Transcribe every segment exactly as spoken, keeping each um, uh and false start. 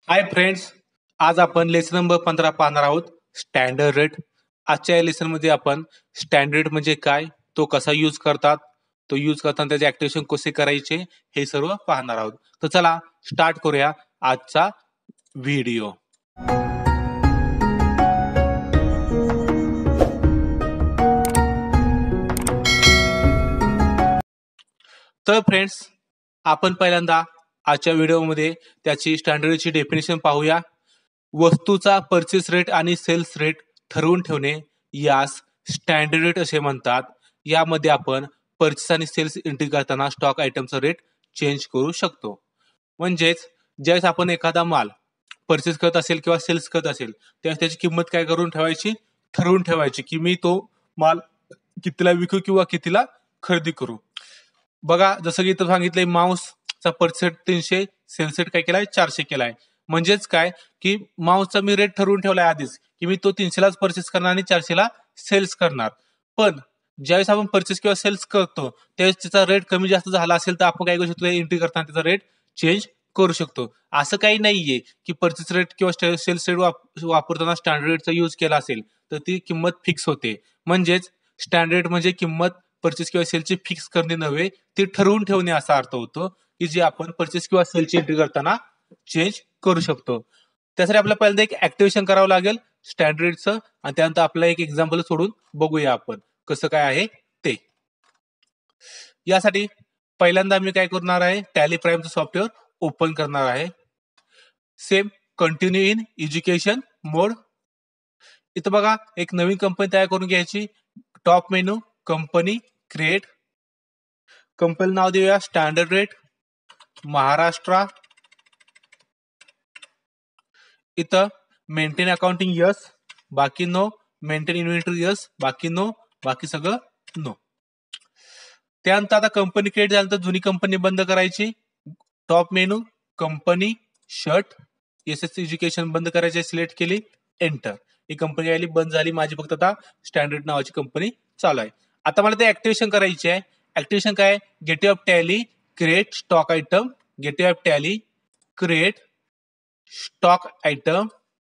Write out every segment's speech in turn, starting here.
Hi friends, आज आपण lesson number पंधरा पाहणार आहोत. Standard rate. आजच्या या लेसन मध्ये आपण स्टँडर्ड म्हणजे काय, तो कसा यूज करतात, तो यूज करताना त्याचे ऍक्टिव्हेशन कसे करायचे, हे सर्व पाहणार आहोत. तर चला स्टार्ट करूया आजचा व्हिडिओ. तर फ्रेंड्स, आपण पहिल्यांदा आजच्या व्हिडिओमध्ये त्याची स्टँडर्डची डेफिनेशन पाहूया. वस्तूचा परचेस रेट आणि सेल्स रेट ठरवून ठेवणे यास स्टँडर्ड रेट असे म्हणतात. यामध्ये आपण परचेस आणि सेल्स एंट्री करताना स्टॉक आयटमचा रेट चेंज करू शकतो. म्हणजेच ज्यावेळेस आपण एखादा माल परचेस करत असेल किंवा सेल्स करत असेल त्यावेळेस त्याची किंमत काय करून ठेवायची, ठरवून ठेवायची की मी तो माल कितीला विकू किंवा कितीला खरेदी करू. बघा, जसं की इथं सांगितलंय माऊसचा परचेस तीनशे, सेल्स रेट काय केलाय चारशे केलाय. म्हणजेच काय की माऊसचा मी रेट ठरवून ठेवलाय आधीच की मी तो तीनशेलाच परचेस करणार आणि चारशेला सेल्स करणार. पण ज्यावेळेस आपण परचेस किंवा सेल्स करतो त्यावेळेस त्याचा रेट कमी जास्त झाला असेल तर आपण काय करू शकतो, एंट्री करताना त्याचा रेट चेंज करू शकतो. असं काही नाहीये की परचेस रेट किंवा सेल्स रेट वापरताना स्टँडर्ड रेटचा यूज केला असेल तर ती किंमत फिक्स होते. म्हणजेच स्टँडर्ड म्हणजे किंमत परचेस किंवा सेलची फिक्स करणे नव्हे, ती ठरवून ठेवणे असा अर्थ होतो की जे आपण परचेस किंवा सेलची एंट्री करताना चेंज करू शकतो. त्यासाठी आपल्याला पहिल्यांदा एक ऍक्टिव्हेशन करावं लागेल स्टँडर्डचं, आणि त्यानंतर आपल्याला एक एक्झाम्पल सोडून बघूया आपण कसं काय आहे ते. यासाठी पहिल्यांदा मी काय करणार आहे, टॅली प्राईमचं सॉफ्टवेअर ओपन करणार आहे. Same continue in education mode. इथं बघा एक नवीन कंपनी तयार करून घ्यायची. Top menu, company, create. Company नाव देऊया स्टँडर्ड रेट महाराष्ट्र. इथं मेंटेन अकाउंटिंग यस, बाकी नो. मेंटेन इन्व्हेंटरी यस, बाकी नो. बाकी सगळं नो. त्यानंतर आता कंपनी क्रिएट झाल्यानंतर जुनी कंपनी बंद करायची. Top menu, company, shut, S S education बंद करायची, सिलेक्ट केली, एंटर. ही कंपनी आली, बंद झाली. माझी फक्त आता स्टँडर्ड नावाची कंपनी चालू आहे. आता मला ते ऍक्टिव्हेशन करायची आहे. ऍक्टिव्हेशन काय, gateway of Tally, create stock item. Gateway of Tally, create stock item.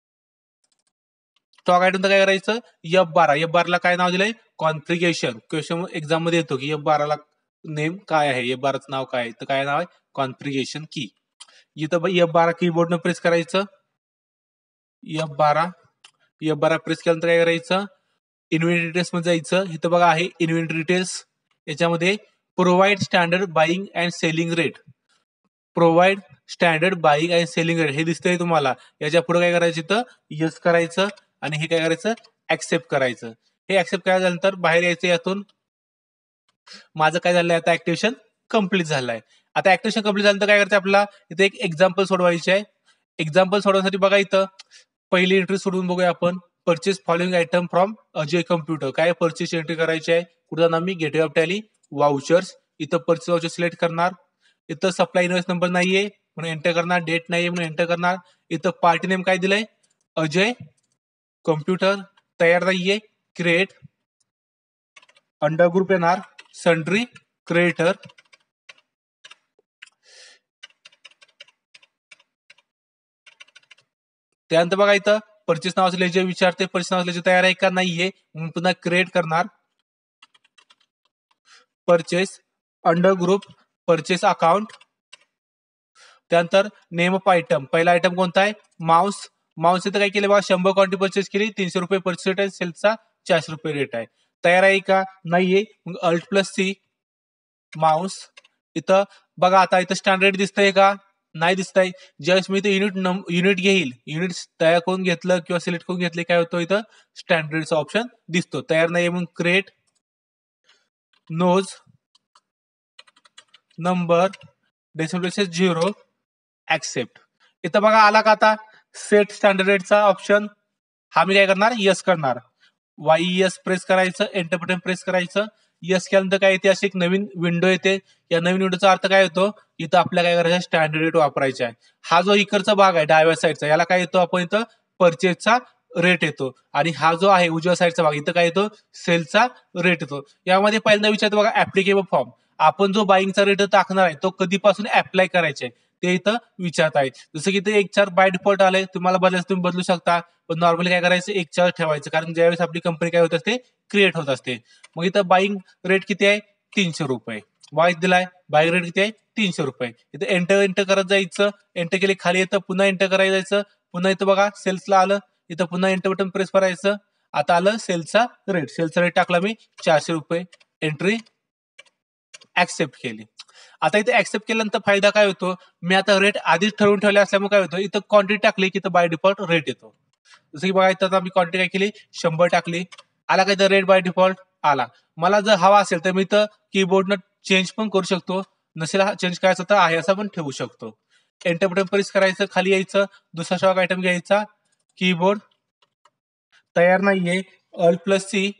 Stock item काय करायचं, एफ बारा. एफ बाराला काय नाव दिलंय, कॉन्फिगरेशन. क्वेश्चन एक्झाम मध्ये येतो की एफ बाराला नेम काय आहे, एफ बाराचं नाव काय आहे, तर काय नाव आहे, कॉन्फिगरेशन की. इथं एफ बारा कीबोर्डनं प्रेस करायचं. एफ बारा एफ बारा प्रेस केल्यानंतर काय करायचं, इन्व्हेंटरी डिटेल्स मध्ये जायचं. इथं बघा आहे इन्व्हेंटरी डिटेल्स. याच्यामध्ये provide standard buying and selling rate. Provide standard buying and selling rate हे दिसतंय तुम्हाला. याच्या पुढे काय करायचं, इथं यस करायचं आणि हे काय करायचं, ऍक्सेप्ट करायचं. हे ऍक्सेप्ट करायच्यानंतर बाहेर यायचं यातून. माझं काय झालंय, आता ऍक्टिव्हेशन कम्प्लीट झालंय. आता ऍक्टिव्हेशन कम्प्लीट झाल्यानंतर काय करायचं, आपल्याला इथे एक एक्झाम्पल सोडवायची आहे. एक्झाम्पल सोडवण्यासाठी बघा इथं पहिली एंट्री सोडून बघूया आपण. Purchase following item from Ajay computer. काय परचेस एंट्री करायची आहे, कुठं जाणार मी, गेटवे ऑफ टॅली, वाउचर्स. इथं परचेस वाउचर सिलेक्ट करणार. इथं सप्लाय इनवॉइस नंबर नाहीये म्हणून एंटर करणार. डेट नाहीये म्हणून एंटर करणार. इथं पार्टी नेम काय दिलंय, अजय कम्प्युटर. तयार नाहीये, क्रिएट. अंडर ग्रुप येणार, सन्ड्री क्रिएटर. त्यानंतर बघा इथं परचेस नावाचं लेजर विचारते, परचेस नावाचं लेजर तयार आहे का, नाहीये म्हणून पुन्हा क्रिएट करणार. Purchase under group purchase account. त्यानंतर नेम ऑफ आयटम. पहिला आयटम कोणता आहे, माउस. माउस इथं काय केलं बघा, शंभर क्वांटिटी परचेस केली, तीनशे रुपये परचेस रेट आहे, सेल्सचा चारशे रुपये रेट आहे. तयार आहे का, नाहीये, मग अल्ट प्लस सी, माउस. इथं बघा आता इथं स्टँडर्ड दिसतंय का, नाही दिसतंय. ज्यावेळेस मी इथं युनिट युनिट घेईल, युनिट तयार करून घेतलं किंवा सिलेक्ट करून घेतले, काय होतं इथं स्टँडर्डचा ऑप्शन दिसतो. तयार नाही म्हणून create. Nos number decimal zero, accept. इथं बघा आला का आता सेट स्टँडर्ड रेटचा ऑप्शन. हा मी काय करणार, यस करणार. वाय यस प्रेस करायचं, एंटर बटन प्रेस करायचं. यस केल्यानंतर काय येते, अशी एक नवीन विंडो येते. या नवीन विंडोचा अर्थ काय होतो, इथं आपल्याला काय करायचं, स्टँडर्ड रेट वापरायचा आहे. हा जो इकडचा भाग आहे डाव्या साईडचा, याला काय येतो आपण, इथं परचेसचा रेट येतो. आणि हा जो आहे उजव्या साईडचा भाग, इथं काय येतो, सेलचा रेट येतो. यामध्ये पहिल्यांदा विचारतो बघा ऍप्लिकेबल फॉर्म. आपण जो बाईंगचा रेट टाकणार आहे तो कधीपासून अप्लाय करायचा आहे ते इथं विचारत आहे. जसं की इथे एक चार बाय डिफॉल्ट आले, तुम्हाला बदलायचं तुम्ही बदलू शकता, पण नॉर्मली काय करायचं एक चार ठेवायचं, कारण ज्यावेळेस आपली कंपनी काय होत असते क्रिएट होत असते. मग इथं बाईंग रेट किती आहे तीनशे रुपये, वाय दिलाय बाईंग रेट किती आहे तीनशे रुपये. इथं एंटर एंटर करत जायचं, एंटर केले खाली येतं, पुन्हा एंटर करायला जायचं, पुन्हा इथं बघा सेल्सला आलं, इथं पुन्हा एंटर बटन प्रेस करायचं. आता आलं सेल्सचा रेट, सेल्सचा रेट टाकला मी चारशे रुपये, एंट्री ऍक्सेप्ट केली. आता इथे ऍक्सेप्ट केल्यानंतर फायदा काय होतो, मी आता रेट आधीच ठरवून ठेवले असल्यामुळे काय होतं, इथं क्वांटिटी टाकली की इथं बाय डिफॉल्ट रेट येतो. जसं की बघा इथं मी क्वांटिटी काय केली शंभर टाकली, आला काय तर रेट बाय डिफॉल्ट आला. मला जर हवा असेल तर मी इथं कीबोर्डनं चेंज पण करू शकतो, नसेल चेंज करायचं तर आहे असं पण ठेवू शकतो. एंटर बटन प्रेस करायचं, खाली यायचं, दुसरा स्टॉक आयटम घ्यायचा, कीबोर्ड तयार नाहीये, अल्ट प्लस सी,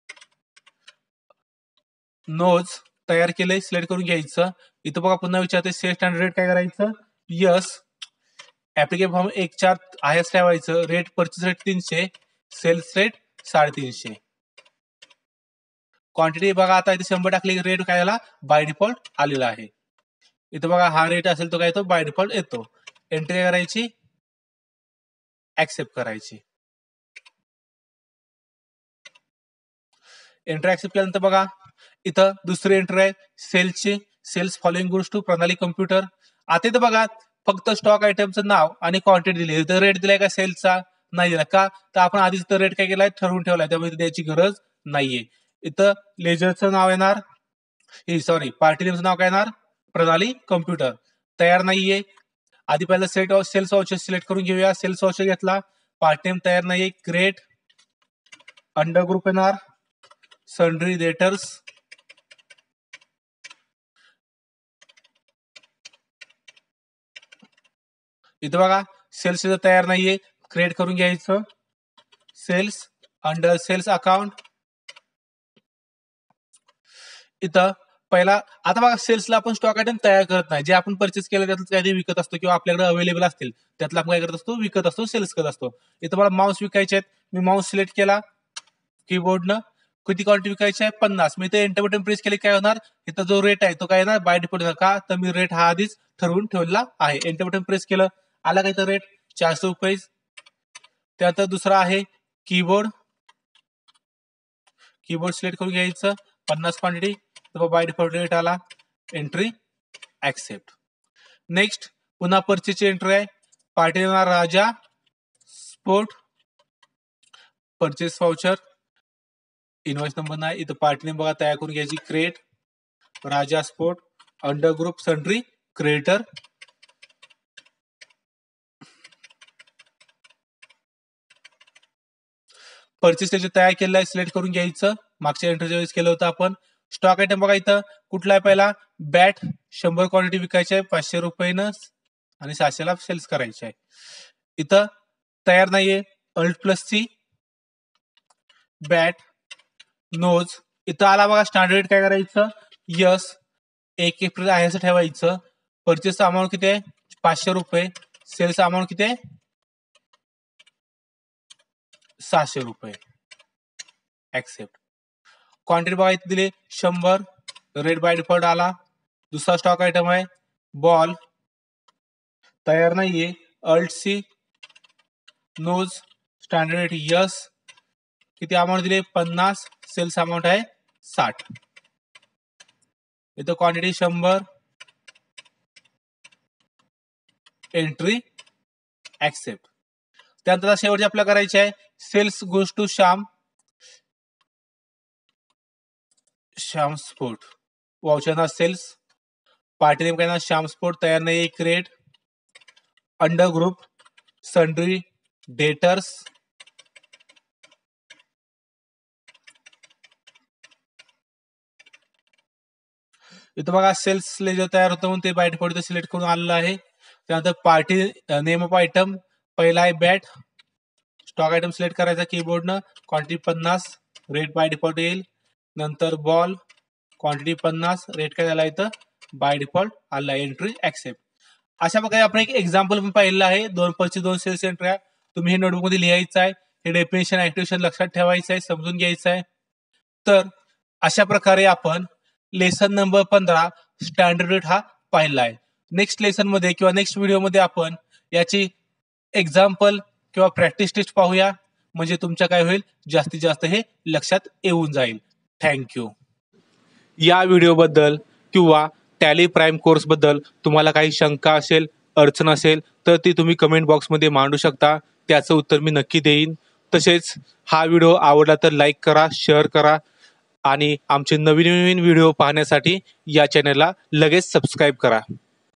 नोज तयार केलंय, सिलेक्ट करून घ्यायचं. इथं बघा पुन्हा विचारते सेल स्टँडर्ड रेट काय करायचं, यस. ऍप्लिकेशन फॉर्म एक चार आहेच ठेवायचं, रेट परचेस रेट तीनशे, सेल्स रेट साडेतीनशे. क्वांटिटी बघा आता इथे शंभर टाकली, रेट काय झाला बाय डिफॉल्ट आलेला आहे. इथं बघा हा रेट असेल तो काय येतो बाय डिफॉल्ट येतो. एंट्री करायची, ऍक्सेप्ट करायची. एंट्री ऍक्सेप्ट केल्यानंतर बघा इथं दुसरी एंट्री आहे सेल्सची, sales following goods to Pranali computer. आता इथं बघा फक्त स्टॉक आयटमचं नाव आणि क्वांटिटी दिली, इथं रेट दिलाय का सेल्सचा नाही दिला, का तर आपण आधीच इथं रेट काय केलाय ठरवून ठेवलाय, त्यामुळे द्यायची गरज नाहीये. इथं लेजरचं नाव येणार, सॉरी पार्टी नेमचं नाव काय येणार प्रणाली कम्प्युटर, तयार नाहीये. आधी पहिला set of sales voucher select करून घेऊया, सेल्स वाउचर घेतला, पार्टी नेम तयार नाहीये, क्रिएट अंडर ग्रुप येणार सन्ड्री डेटर्स, इथं बघा सेल्स इथं तयार नाहीये, क्रिएट करून घ्यायचं, सेल्स अंडर सेल्स अकाउंट. इथं पहिला आता बघा सेल्सला आपण स्टॉक आयटम तयार करत नाही, जे आपण परचेस केलं त्यातलं काही विकत असतो किंवा आपल्याकडे अवेलेबल असतील त्यातला आपण काय करत असतो विकत असतो, सेल्स करत असतो. इथं मला माऊस विकायचे आहेत, मी माऊस सिलेक्ट केला कीबोर्डनं, किती क्वांटिटी विकायची आहे पन्नास, मी इथे एंटर बटन प्रेस केले काय होणार, इथं जो रेट आहे तो काय येणार बाय डिफॉल्ट, का तर मी रेट हा आधीच ठरवून ठेवलेला आहे. एंटर बटन प्रेस केलं, आला काय तर रेट चारशे रुपये. त्यानंतर दुसरा आहे कीबोर्ड, कीबोर्ड सिलेक्ट करून घ्यायचं, पन्नास क्वांटिटी, तर बाय डिफॉल्ट रेट आला, एंट्री ऍक्सेप्ट. नेक्स्ट पुन्हा परचेसची एंट्री आहे, पार्टी येणार Raja sport, purchase voucher, invoice number नाही, इथं पार्टी नेम बघा तयार करून घ्यायची, create Raja sport under group sundry creditor. Purchase त्याचे तयार केलेलं आहे, सिलेक्ट करून घ्यायचं, मागच्या एंट्रीच्या वेळेस केलं होतं आपण. स्टॉक आयटम बघा इथं कुठला आहे, पहिला बॅट शंभर क्वांटिटी विकायची आहे पाचशे रुपयेनं आणि सहाशेला सेल्स करायचे आहे. इथं तयार नाहीये, alt plus C, bat nos, इथं आला बघा स्टँडर्ड काय करायचं, यस. एक एप्रिल आहे असं ठेवायचं. परचेस अमाऊंट किती आहे पाचशे रुपये, सेल्स अमाऊंट किती आहे सहाशे रुपये, ऍक्सेप्ट. क्वांटिटी बघा इथे दिले शंभर, रेट बाय डिफॉल्ट आला. दुसरा स्टॉक आयटम आहे बॉल, तयार नाहीये, alt C, nos, standard rate yes, किती अमाऊंट दिले पन्नास, सेल्स अमाऊंट आहे साठ. इथं क्वांटिटी शंभर, एंट्री ऍक्सेप्ट. त्यानंतर शेवटची आपल्याला करायची आहे sales goes to Shyam, Shyam sport, voucher sales, party name काय ना श्याम स्पोर्ट, तयार नाही, create under group sundry debtors, इथं बघा सेल्स लेजर तयार होतं म्हणून ते बाय डिफॉल्ट सिलेक्ट करून आलेलं आहे. त्यानंतर पार्टी नेम ऑफ आयटम, पहिला आहे बॅट, स्टॉक आयटम सिलेक्ट करायचा कीबोर्डनं, क्वांटिटी पन्नास, रेट बाय डिफॉल्ट येईल. नंतर बॉल, क्वांटिटी पन्नास, रेट काय झाला इथं बाय डिफॉल्ट आला, एंट्री ऍक्सेप्ट. अशा प्रकारे आपण एक एक्झाम्पल पण पाहिलेलं आहे, दोन परची दोन सेल्स एंट्री. तुम्ही हे नोटबुक मध्ये लिहायचं आहे, हे डेफिनेशन ऍक्टिव्हेशन लक्षात ठेवायचं आहे, समजून घ्यायचं आहे. तर अशा प्रकारे आपण लेसन नंबर पंधरा स्टँडर्ड रेट हा पाहिला आहे. नेक्स्ट लेसनमध्ये किंवा नेक्स्ट व्हिडिओमध्ये आपण याची एक्झाम्पल किंवा प्रॅक्टिस टेस्ट पाहूया, म्हणजे तुमच्या काय होईल, जास्तीत जास्त हे लक्षात येऊन जाईल. थँक्यू. या व्हिडिओबद्दल किंवा टॅली प्राईम कोर्सबद्दल तुम्हाला काही शंका असेल, अडचण असेल तर ती तुम्ही कमेंट बॉक्समध्ये मांडू शकता. त्याचं उत्तर मी नक्की देईन. तसेच हा व्हिडिओ आवडला तर लाईक करा, शेअर करा आणि आमचे नवीन नवीन व्हिडिओ पाहण्यासाठी या चॅनलला लगेच सबस्क्राईब करा.